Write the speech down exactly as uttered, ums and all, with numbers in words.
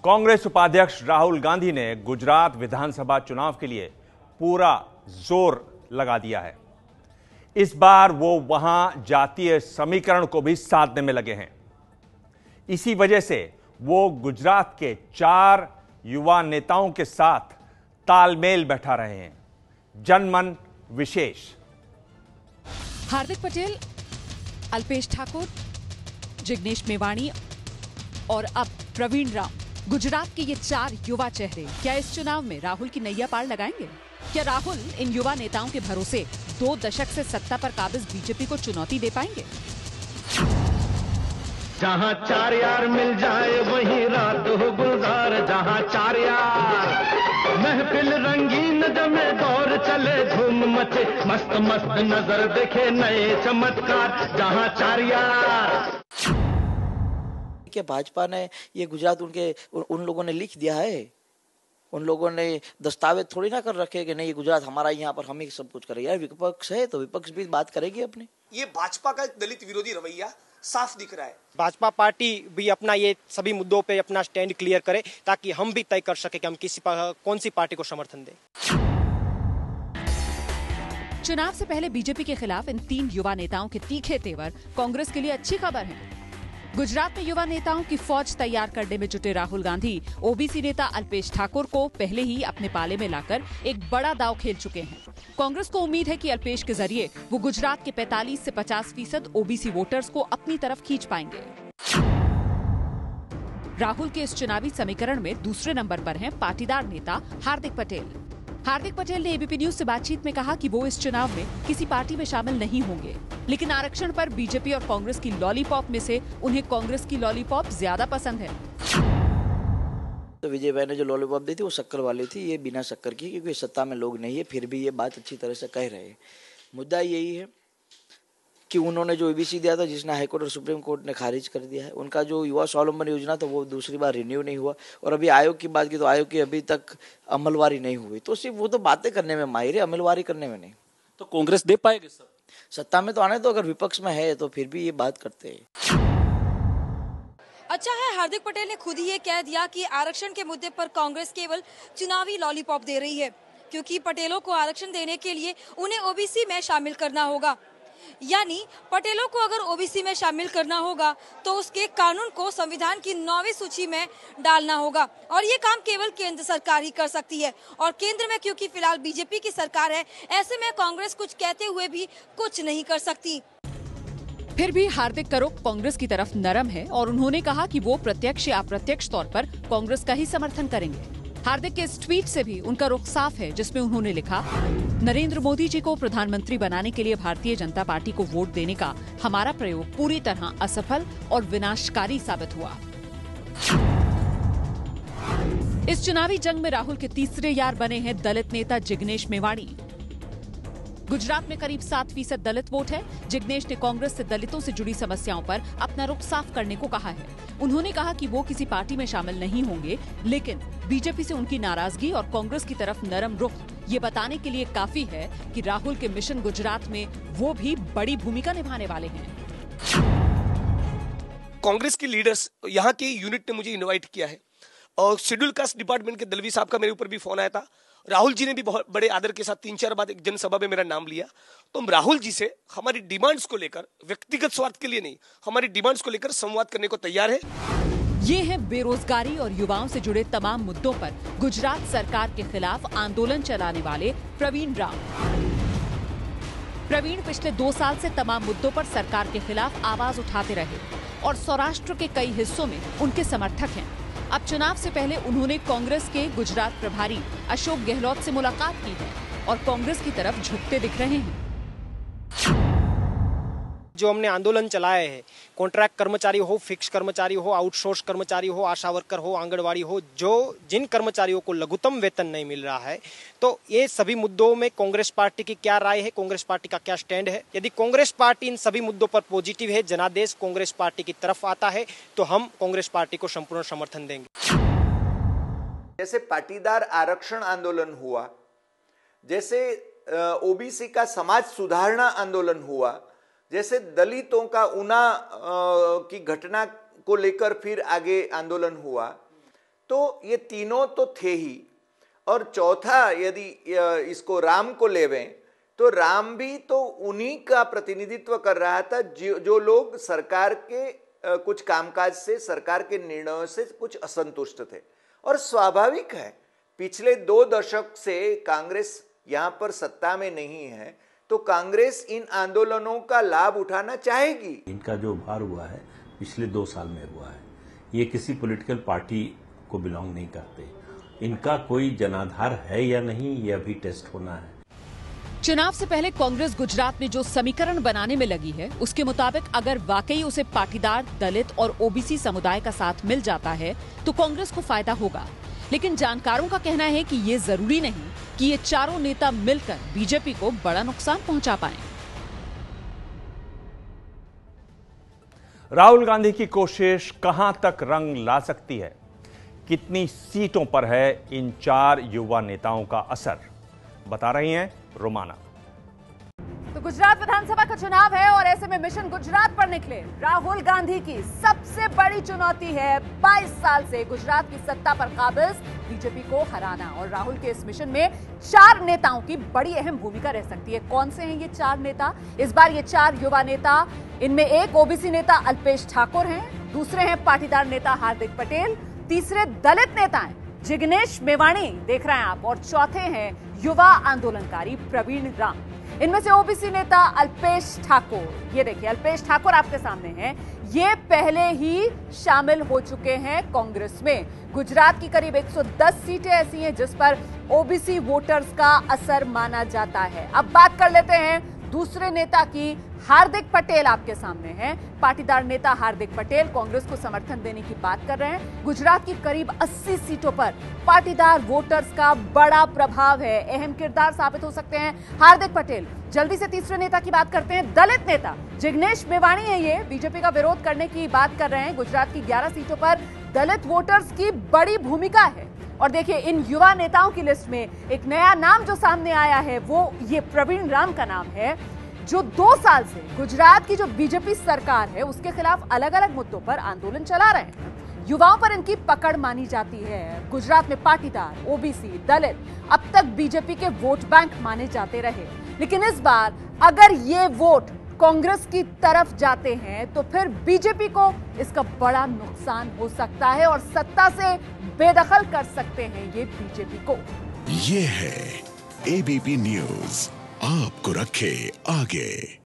कांग्रेस उपाध्यक्ष राहुल गांधी ने गुजरात विधानसभा चुनाव के लिए पूरा जोर लगा दिया है। इस बार वो वहां जातीय समीकरण को भी साधने में लगे हैं। इसी वजह से वो गुजरात के चार युवा नेताओं के साथ तालमेल बैठा रहे हैं। जनमन विशेष। हार्दिक पटेल, अल्पेश ठाकुर, जिग्नेश मेवाणी और अब प्रवीण राव, गुजरात के ये चार युवा चेहरे क्या इस चुनाव में राहुल की नैया पार लगाएंगे? क्या राहुल इन युवा नेताओं के भरोसे दो दशक से सत्ता पर काबिज बीजेपी को चुनौती दे पाएंगे? जहां चार यार मिल जाए वहीं रात हो गुलजार, जहां चार यार महफिल रंगीन जमे, दौर चले धूम मचे, मस्त मस्त नजर देखे नए चमत्कार, जहां चार यार। क्या भाजपा ने ये गुजरात उनके उन, उन लोगों ने लिख दिया है? उन लोगों ने दस्तावेज थोड़ी ना कर रखे कि नहीं ये गुजरात हमारा, यहाँ पर हम ही सब कुछ करेंगे। यार विपक्ष है तो विपक्ष भी बात करेगी अपनी। ये भाजपा का दलित विरोधी रवैया साफ दिख रहा है। भाजपा पार्टी भी अपना ये सभी मुद्दों पे अपना स्टैंड क्लियर करे ताकि हम भी तय कर सके कि हम किसी कौन सी पार्टी को समर्थन दें। चुनाव से पहले बीजेपी के खिलाफ इन तीन युवा नेताओं के तीखे तेवर कांग्रेस के लिए अच्छी खबर है। गुजरात में युवा नेताओं की फौज तैयार करने में जुटे राहुल गांधी ओबीसी नेता अल्पेश ठाकुर को पहले ही अपने पाले में लाकर एक बड़ा दांव खेल चुके हैं। कांग्रेस को उम्मीद है कि अल्पेश के जरिए वो गुजरात के पैंतालीस से पचास फीसद ओबीसी वोटर्स को अपनी तरफ खींच पाएंगे। राहुल के इस चुनावी समीकरण में दूसरे नंबर पर हैं पाटीदार नेता हार्दिक पटेल। हार्दिक पटेल ने एबीपी न्यूज से बातचीत में कहा कि वो इस चुनाव में किसी पार्टी में शामिल नहीं होंगे, लेकिन आरक्षण पर बीजेपी और कांग्रेस की लॉलीपॉप में से उन्हें कांग्रेस की लॉलीपॉप ज्यादा पसंद है। तो विजय भाई ने जो लॉलीपॉप दी थी वो शक्कर वाली थी, ये बिना शक्कर की, क्योंकि सत्ता में लोग नहीं है, फिर भी ये बात अच्छी तरह से कह रहे हैं। मुद्दा यही है कि उन्होंने जो ओबीसी दिया था, जिसने हाईकोर्ट और सुप्रीम कोर्ट ने खारिज कर दिया है। उनका जो युवा स्वावलंबन योजना था वो दूसरी बार रिन्यू नहीं हुआ, और अभी आयोग की बात की तो आयोग की अभी तक अमलवारी नहीं हुई। तो सिर्फ वो तो बातें करने में माहिर है, अमलवारी करने में नहीं। तो कांग्रेस दे पाएगी सर? सत्ता में तो आने, तो अगर विपक्ष में है तो फिर भी ये बात करते हैं। अच्छा है, हार्दिक पटेल ने खुद ही ये कह दिया कि आरक्षण के मुद्दे पर कांग्रेस केवल चुनावी लॉलीपॉप दे रही है, क्योंकि पटेलों को आरक्षण देने के लिए उन्हें ओबीसी में शामिल करना होगा। यानी पटेलों को अगर ओबीसी में शामिल करना होगा तो उसके कानून को संविधान की नौवीं सूची में डालना होगा, और ये काम केवल केंद्र सरकार ही कर सकती है। और केंद्र में क्योंकि फिलहाल बीजेपी की सरकार है, ऐसे में कांग्रेस कुछ कहते हुए भी कुछ नहीं कर सकती। फिर भी हार्दिक का रुख कांग्रेस की तरफ नरम है और उन्होंने कहा कि वो प्रत्यक्ष या अप्रत्यक्ष तौर पर कांग्रेस का ही समर्थन करेंगे। हार्दिक के इस ट्वीट से भी उनका रुख साफ है, जिसमें उन्होंने लिखा, नरेंद्र मोदी जी को प्रधानमंत्री बनाने के लिए भारतीय जनता पार्टी को वोट देने का हमारा प्रयोग पूरी तरह असफल और विनाशकारी साबित हुआ। इस चुनावी जंग में राहुल के तीसरे यार बने हैं दलित नेता जिग्नेश मेवाणी। गुजरात में करीब सात फीसद दलित वोट है। जिग्नेश ने कांग्रेस से दलितों से जुड़ी समस्याओं पर अपना रुख साफ करने को कहा है। उन्होंने कहा कि वो किसी पार्टी में शामिल नहीं होंगे, लेकिन बीजेपी से उनकी नाराजगी और कांग्रेस की तरफ नरम रुख ये बताने के लिए काफी है कि राहुल के मिशन गुजरात में वो भी बड़ी भूमिका निभाने वाले हैं। कांग्रेस के लीडर्स यहाँ के यूनिट ने मुझे इनवाइट किया है, और शेड्यूल कास्ट डिपार्टमेंट के दलवी साहब का मेरे ऊपर भी फोन आया था। राहुल जी ने भी बहुत बड़े आदर के साथ तीन चार बार एक जनसभा में मेरा नाम लिया। तो हम राहुल जी से हमारी डिमांड्स को लेकर, व्यक्तिगत स्वार्थ के लिए नहीं, हमारी डिमांड्स को लेकर संवाद करने को तैयार है। ये है बेरोजगारी और युवाओं से जुड़े तमाम मुद्दों पर गुजरात सरकार के खिलाफ आंदोलन चलाने वाले प्रवीण राव। प्रवीण पिछले दो साल से तमाम मुद्दों पर सरकार के खिलाफ आवाज उठाते रहे और सौराष्ट्र के कई हिस्सों में उनके समर्थक हैं। अब चुनाव से पहले उन्होंने कांग्रेस के गुजरात प्रभारी अशोक गहलोत से मुलाकात की है और कांग्रेस की तरफ झुकते दिख रहे हैं। जो हमने आंदोलन चलाए हैं, कॉन्ट्रैक्ट कर्मचारी हो, फिक्स कर्मचारी हो, आउटसोर्स कर्मचारी हो, आशा वर्कर हो, आंगनवाड़ी हो, जो जिन कर्मचारियों को लघुतम वेतन नहीं मिल रहा है, तो ये सभी मुद्दों में कांग्रेस पार्टी की क्या राय है, कांग्रेस पार्टी का क्या स्टैंड है। यदि कांग्रेस पार्टी इन सभी मुद्दों पर पॉजिटिव है, जनादेश कांग्रेस पार्टी की तरफ आता है, तो हम कांग्रेस पार्टी को संपूर्ण समर्थन देंगे। जैसे पाटीदार आरक्षण आंदोलन हुआ, जैसे ओबीसी का समाज सुधारणा आंदोलन हुआ, जैसे दलितों का ऊना की घटना को लेकर फिर आगे आंदोलन हुआ, तो ये तीनों तो थे ही, और चौथा यदि इसको राम को लेवें तो राम भी तो उन्हीं का प्रतिनिधित्व कर रहा था जो, जो लोग सरकार के कुछ कामकाज से, सरकार के निर्णयों से कुछ असंतुष्ट थे। और स्वाभाविक है, पिछले दो दशक से कांग्रेस यहां पर सत्ता में नहीं है, तो कांग्रेस इन आंदोलनों का लाभ उठाना चाहेगी। इनका जो उभार हुआ है पिछले दो साल में हुआ है, ये किसी पॉलिटिकल पार्टी को बिलोंग नहीं करते। इनका कोई जनाधार है या नहीं, ये अभी टेस्ट होना है। चुनाव से पहले कांग्रेस गुजरात में जो समीकरण बनाने में लगी है, उसके मुताबिक अगर वाकई उसे पाटीदार, दलित और ओबीसी समुदाय का साथ मिल जाता है तो कांग्रेस को फायदा होगा। लेकिन जानकारों का कहना है कि ये जरूरी नहीं कि ये चारों नेता मिलकर बीजेपी को बड़ा नुकसान पहुंचा पाएं। राहुल गांधी की कोशिश कहां तक रंग ला सकती है? कितनी सीटों पर है इन चार युवा नेताओं का असर? बता रही हैं रोमाना। तो गुजरात विधानसभा का चुनाव है और ऐसे में मिशन गुजरात पर निकले राहुल गांधी की सबसे बड़ी चुनौती है बाईस साल से गुजरात की सत्ता पर काबिज बीजेपी को हराना। और राहुल के इस मिशन में चार नेताओं की बड़ी अहम भूमिका रह सकती है। कौन से हैं ये चार नेता? इस बार ये चार युवा नेता, इनमें एक ओबीसी नेता अल्पेश ठाकुर हैं, दूसरे हैं पाटीदार नेता हार्दिक पटेल, तीसरे दलित नेता हैं जिग्नेश मेवाणी, देख रहे हैं आप, और चौथे हैं युवा आंदोलनकारी प्रवीण राम। इनमें से ओबीसी नेता अल्पेश ठाकुर, ये देखिए अल्पेश ठाकुर आपके सामने हैं, ये पहले ही शामिल हो चुके हैं कांग्रेस में। गुजरात की करीब एक सौ दस सीटें ऐसी हैं जिस पर ओबीसी वोटर्स का असर माना जाता है। अब बात कर लेते हैं दूसरे नेता की। हार्दिक पटेल आपके सामने हैं, पाटीदार नेता हार्दिक पटेल कांग्रेस को समर्थन देने की बात कर रहे हैं। गुजरात की करीब अस्सी सीटों पर पाटीदार वोटर्स का बड़ा प्रभाव है, अहम किरदार साबित हो सकते हैं हार्दिक पटेल। जल्दी से तीसरे नेता की बात करते हैं, दलित नेता जिग्नेश मेवाणी है, ये बीजेपी का विरोध करने की बात कर रहे हैं। गुजरात की ग्यारह सीटों पर दलित वोटर्स की बड़ी भूमिका है। और देखिए इन युवा नेताओं की लिस्ट में एक नया नाम जो सामने आया है वो ये प्रवीण राम का नाम है, जो दो साल से गुजरात की जो बीजेपी सरकार है उसके खिलाफ अलग अलग मुद्दों पर आंदोलन चला रहे हैं। युवाओं पर इनकी पकड़ मानी जाती है। गुजरात में पाटीदार, ओबीसी, दलित अब तक बीजेपी के वोट बैंक माने जाते रहे, लेकिन इस बार अगर ये वोट कांग्रेस की तरफ जाते हैं तो फिर बीजेपी को इसका बड़ा नुकसान हो सकता है और सत्ता से बेदखल कर सकते हैं ये बीजेपी को। ये है एबीपी न्यूज, आपको रखे आगे।